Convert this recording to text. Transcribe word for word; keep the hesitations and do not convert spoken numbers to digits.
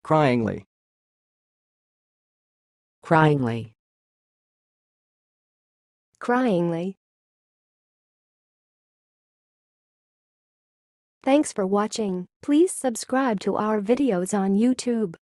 Cryingly. Cryingly. Cryingly. Thanks for watching. Please subscribe to our videos on YouTube.